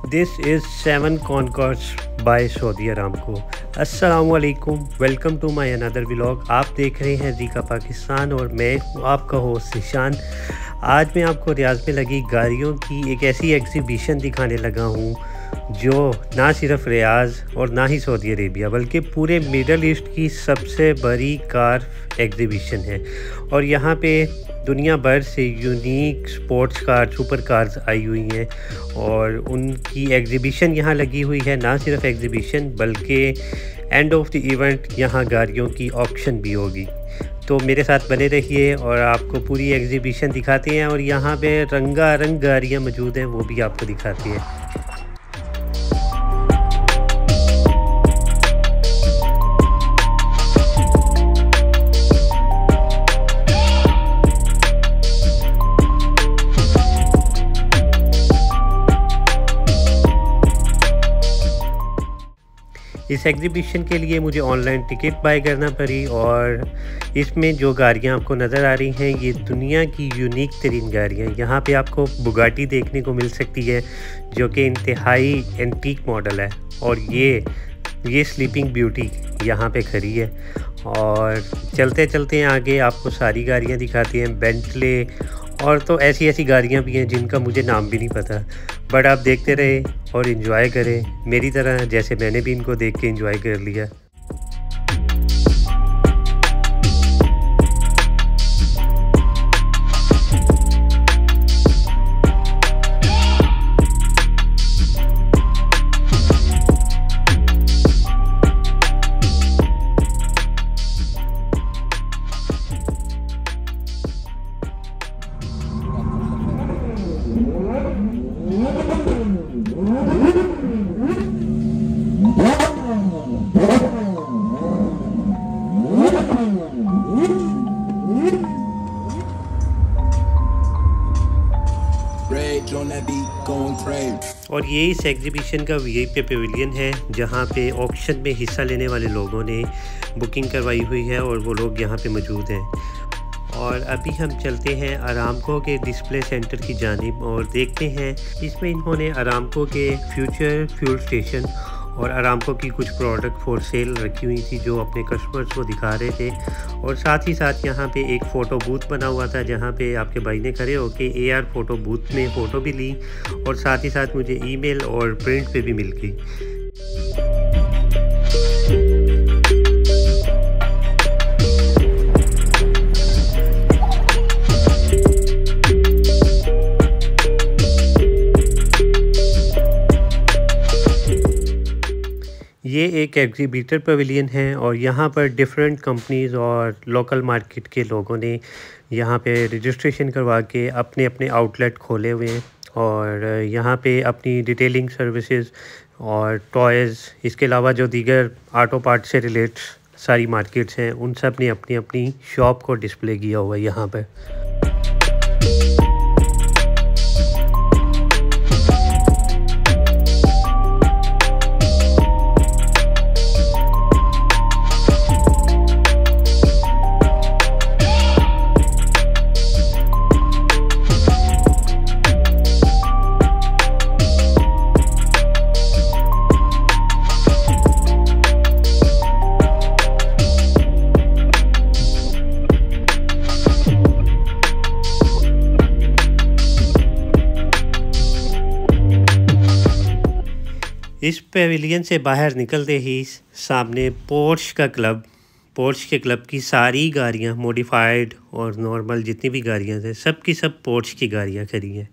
This is 7 Concords by Saudi Aramco. अस्सलामुअलैकुम, welcome to my another vlog. आप देख रहे हैं ज़ीका पाकिस्तान और मैं हूँ आपका होस्ट ईशान। आज मैं आपको रियाद में लगी गाड़ियों की एक ऐसी एग्जीबिशन दिखाने लगा हूँ जो ना सिर्फ रियाद और ना ही सऊदी अरेबिया बल्कि पूरे मिडल ईस्ट की सबसे बड़ी कार एग्जीबिशन है। और यहाँ पे दुनिया भर से unique sports car, super cars आई हुई हैं और उनकी एग्जीबिशन यहाँ लगी हुई है। ना सिर्फ एग्जीबिशन बल्कि एंड ऑफ द इवेंट यहाँ गाड़ियों की ऑक्शन भी होगी। तो मेरे साथ बने रहिए और आपको पूरी एग्जीबिशन दिखाते हैं और यहाँ पे रंगारंग गाड़ियाँ मौजूद हैं, वो भी आपको दिखाते हैं। इस एग्ज़िबिशन के लिए मुझे ऑनलाइन टिकट बाय करना पड़ी और इसमें जो गाड़ियाँ आपको नज़र आ रही हैं ये दुनिया की यूनिक तरीन गाड़ियाँ। यहाँ पे आपको बुगाटी देखने को मिल सकती है जो कि इंतहाई एंटीक मॉडल है और ये स्लीपिंग ब्यूटी यहाँ पे खड़ी है। और चलते चलते आगे आपको सारी गाड़ियाँ दिखाती हैं, बेंटले और तो ऐसी गाड़ियाँ भी हैं जिनका मुझे नाम भी नहीं पता। बट आप देखते रहे और इन्जॉय करें मेरी तरह, जैसे मैंने भी इनको देख के इन्जॉय कर लिया। और ये इस एग्जीबिशन का वीआईपी पेविलियन है जहाँ पे ऑक्शन में हिस्सा लेने वाले लोगों ने बुकिंग करवाई हुई है और वो लोग यहाँ पे मौजूद हैं। और अभी हम चलते हैं अरामको के डिस्प्ले सेंटर की जानिब और देखते हैं इसमें इन्होंने अरामको के फ्यूचर फ्यूल स्टेशन और अरामको की कुछ प्रोडक्ट फॉर सेल रखी हुई थी जो अपने कस्टमर्स को दिखा रहे थे। और साथ ही साथ यहाँ पे एक फ़ोटो बूथ बना हुआ था जहाँ पे आपके भाई ने खड़े होके AR फ़ोटो बूथ में फ़ोटो भी ली और साथ ही साथ मुझे ईमेल और प्रिंट पे भी मिल गई। ये एक एग्जीबिटर पवेलियन है और यहाँ पर डिफरेंट कंपनीज़ और लोकल मार्केट के लोगों ने यहाँ पे रजिस्ट्रेशन करवा के अपने अपने आउटलेट खोले हुए हैं और यहाँ पे अपनी डिटेलिंग सर्विसेज और टॉयज़, इसके अलावा जो दीगर ऑटो पार्ट से रिलेट सारी मार्केट्स हैं उन सब ने अपनी अपनी शॉप को डिस्प्ले किया हुआ है यहाँ पर। इस पेविलियन से बाहर निकलते ही सामने पोर्श के क्लब की सारी गाड़ियाँ मॉडिफाइड और नॉर्मल जितनी भी गाड़ियाँ थे सब की सब पोर्श की गाड़ियाँ खड़ी हैं।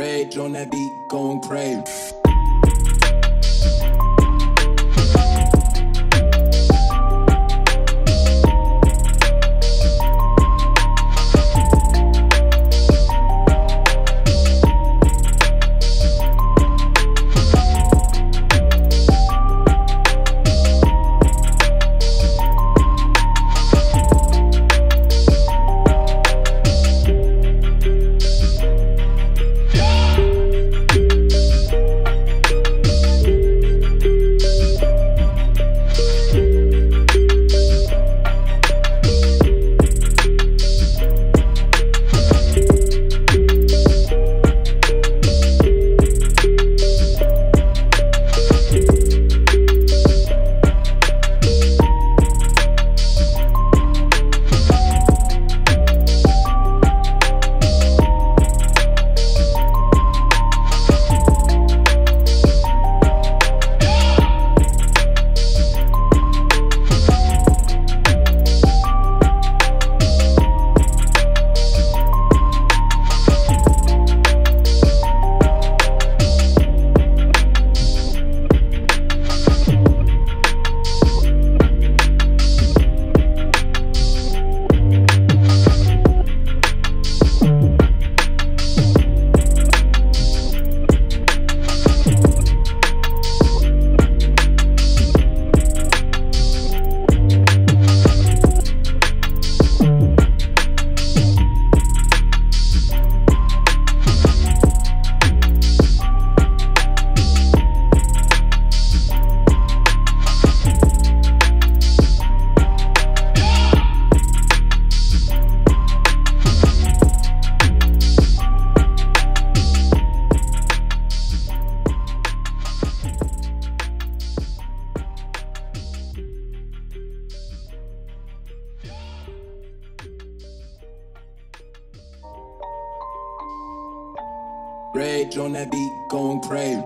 Rage on that beat, going crazy. Rage on that beat, going crazy.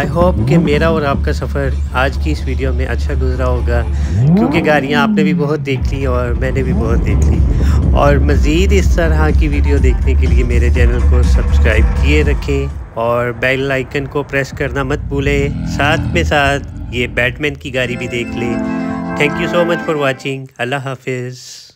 I hope कि मेरा और आपका सफ़र आज की इस वीडियो में अच्छा गुजरा होगा, क्योंकि गाड़ियाँ आपने भी बहुत देख ली और मैंने भी बहुत देख ली। और मज़ीद इस तरह की वीडियो देखने के लिए मेरे चैनल को सब्सक्राइब किए रखें और बेल आइकन को प्रेस करना मत भूलें। साथ में साथ ये बैटमैन की गाड़ी भी देख लें। Thank you so much for watching. अल्लाह हाफिज़।